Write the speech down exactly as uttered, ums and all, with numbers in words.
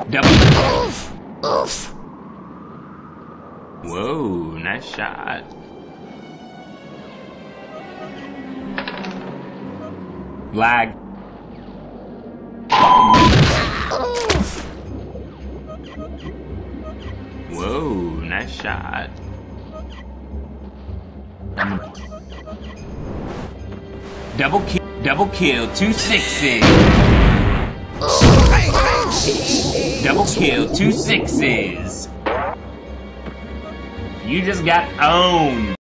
Double. Oof. Oof. Whoa, nice shot. Lag. Oof. Whoa, nice shot. Double kill, double kill, two sixes. Double kill, two sixes. You just got owned.